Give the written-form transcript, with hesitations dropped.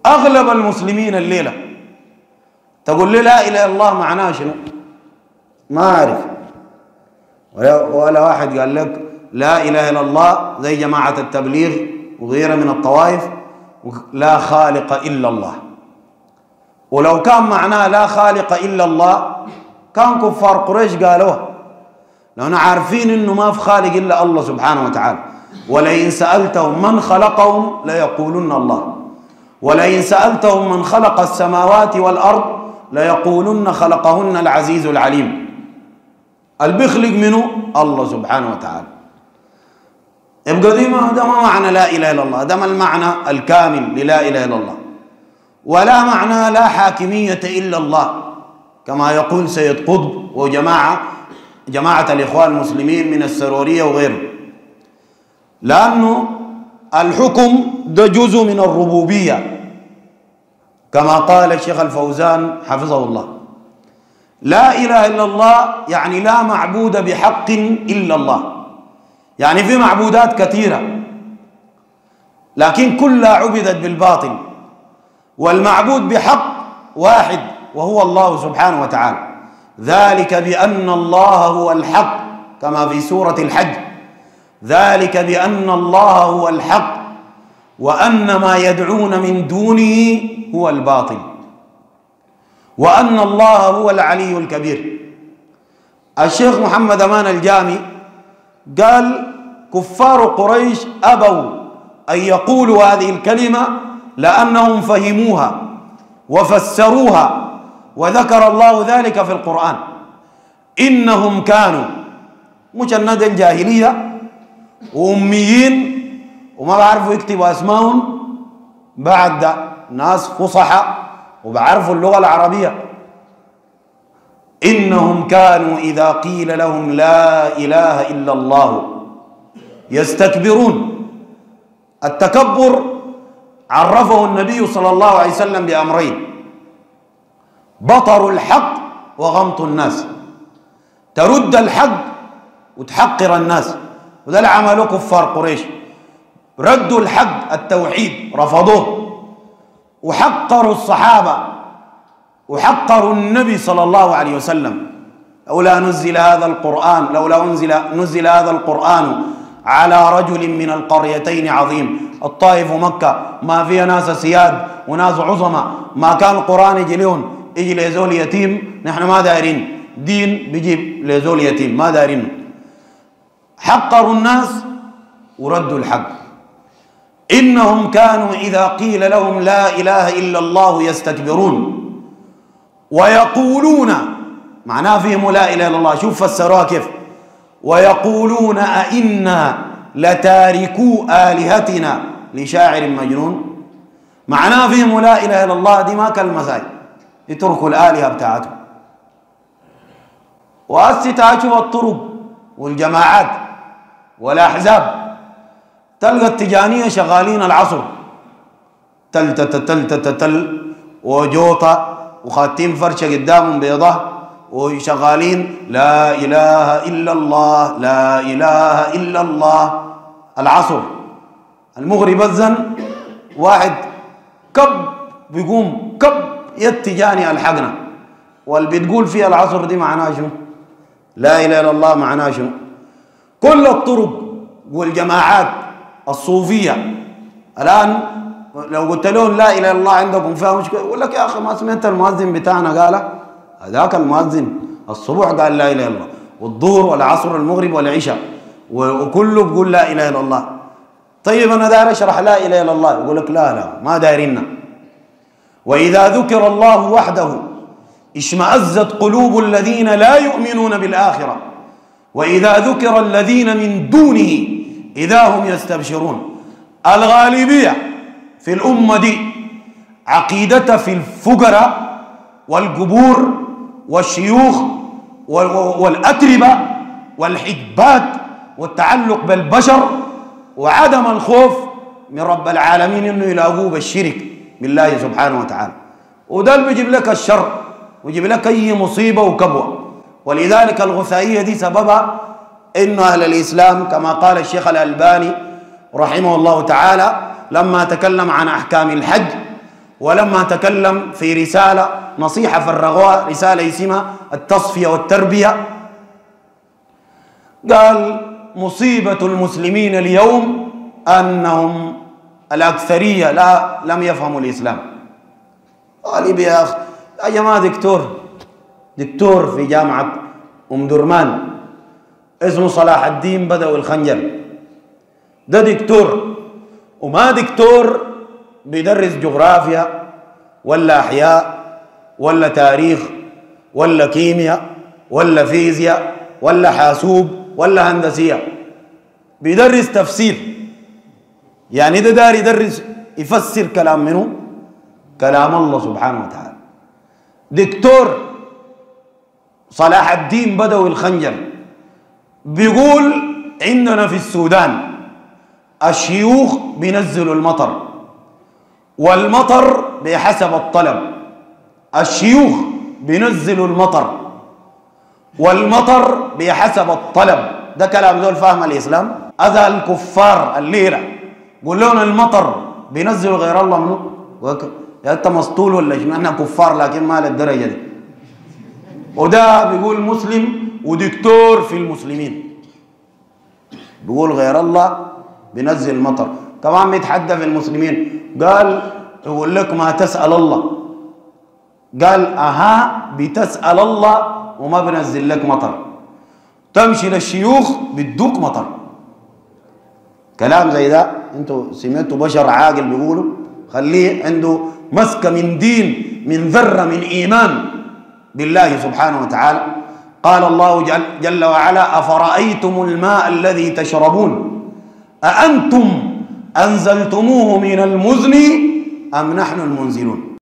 أغلب المسلمين الليلة تقول لي لا إله إلا الله معناه شنو؟ ما أعرف. ولا واحد قال لك لا إله إلا الله زي جماعة التبليغ وغيرها من الطوائف لا خالق إلا الله. ولو كان معناه لا خالق إلا الله كان كفار قريش قالوها، لأنهم عارفين إنه ما في خالق إلا الله سبحانه وتعالى. ولئن سألتهم من خلقهم ليقولن الله، ولئن سألتهم من خلق السماوات والأرض ليقولن خلقهن العزيز العليم. اللي بيخلق منه الله سبحانه وتعالى. يبقى ده ما معنى لا إله إلا الله، ده ما المعنى الكامل للا إله إلا الله. ولا معنى لا حاكمية إلا الله كما يقول سيد قطب وجماعة الإخوان المسلمين من السرورية وغيره، لأنه الحكم ده جزء من الربوبية كما قال الشيخ الفوزان حفظه الله. لا إله إلا الله يعني لا معبود بحق إلا الله، يعني في معبودات كثيرة لكن كلها عبدت بالباطل، والمعبود بحق واحد وهو الله سبحانه وتعالى. ذلك بأن الله هو الحق كما في سورة الحج، ذلك بأن الله هو الحق وأن ما يدعون من دونه هو الباطل وأن الله هو العلي الكبير. الشيخ محمد أمان الجامي قال كفار قريش أبوا أن يقولوا هذه الكلمة لأنهم فهموها وفسروها، وذكر الله ذلك في القرآن. إنهم كانوا مجند الجاهلية وأميين وما بعرفوا يكتبوا أسمائهم، بعد ناس فصحى وبعرفوا اللغة العربية. إنهم كانوا إذا قيل لهم لا إله إلا الله يستكبرون. التكبر عرفه النبي صلى الله عليه وسلم بأمرين: بطر الحق وغمط الناس، ترد الحق وتحقر الناس. وده اللي عمله كفار قريش، ردوا الحق التوحيد رفضوه وحقروا الصحابة وحقروا النبي صلى الله عليه وسلم. لولا نزل هذا القرآن على رجل من القريتين عظيم. الطائف ومكة ما فيها ناس سياد وناس عظماء، ما كان القرآن يجي لهم، يجي لزول يتيم. نحن ما دايرين دين بيجيب لزول يتيم، ما دايرينه. حقروا الناس وردوا الحق. إنهم كانوا إذا قيل لهم لا إله إلا الله يستكبرون ويقولون، معناه فيهم لا إله إلا الله. شوف فسروها كيف: ويقولون أئنا لتاركو آلهتنا لشاعر مجنون. معناه فيهم لا إله إلا الله دي ما كالمساج، يتركوا الآلهة بتاعتهم. وأستتاشوا الطرق والجماعات والأحزاب، تلقى التجانية شغالين العصر تل تل تل تل تل وجوطة وخاتين فرشة قدامهم بيضة وشغالين لا إله إلا الله لا إله إلا الله. العصر المغرب أذن واحد كب بيقوم كب يتجاني الحقنا، واللي بتقول فيها العصر دي معناه شنو؟ لا إله إلا الله معناه شنو؟ كل الطرق والجماعات الصوفية الآن لو قلت لهم لا إله إلا الله عندكم فيها مشكلة، يقول لك يا أخي ما سمعت المؤذن بتاعنا قال؟ هذاك المؤذن الصبح قال لا إله إلا الله، والظهر والعصر والمغرب والعشاء، وكله بيقول لا إله إلا الله. طيب أنا داير أشرح لا إله إلا الله، يقول لك لا ما دايريننا. وإذا ذكر الله وحده اشمأزت قلوب الذين لا يؤمنون بالآخرة وإذا ذكر الذين من دونه إذا هم يستبشرون. الغالبية في الأمة دي عقيدتها في الفقراء والقبور والشيوخ والأتربة والحجبات والتعلق بالبشر وعدم الخوف من رب العالمين إنه يلاقوه بالشرك بالله سبحانه وتعالى. وده اللي بيجيب لك الشر ويجيب لك أي مصيبة وكبوة. ولذلك الغثائية دي سببها إنه أهل الإسلام كما قال الشيخ الألباني رحمه الله تعالى لما تكلم عن أحكام الحج ولما تكلم في رسالة نصيحة فرغوها، رسالة اسمها التصفية والتربية، قال مصيبة المسلمين اليوم أنهم الأكثرية لم يفهموا الإسلام. قال لي يا أخي يا جماعة دكتور في جامعة درمان اسمه صلاح الدين بدوي الخنجر، ده دكتور وما دكتور بيدرس جغرافيا ولا أحياء ولا تاريخ ولا كيمياء ولا فيزياء ولا حاسوب ولا هندسية، بيدرس تفسير. يعني ده داري يدرس يفسر كلام منه؟ كلام الله سبحانه وتعالى. دكتور صلاح الدين بدوي الخنجر بيقول عندنا في السودان الشيوخ بينزلوا المطر، والمطر بحسب الطلب. الشيوخ بينزلوا المطر والمطر بحسب الطلب. ده كلام دول فاهم الإسلام؟ أذى الكفار الليلة قول لهم المطر بينزلوا غير الله منه؟ يا أنت مسطول ولا شنو؟ احنا كفار لكن ما للدرجة دي. وده بيقول مسلم ودكتور في المسلمين بيقول غير الله بينزل المطر، كمان بيتحدى في المسلمين. قال يقول لك ما تسأل الله، قال أها بتسأل الله وما بنزل لك مطر، تمشي للشيوخ بدوك مطر. كلام زي ده انتوا سمعتوا بشر عاقل بيقولوا؟ خليه عنده مسكة من دين، من ذرة من إيمان بالله سبحانه وتعالى. قال الله جل وعلا أفرأيتم الماء الذي تشربون أأنتم أنزلتموه من المزن أم نحن المنزلون.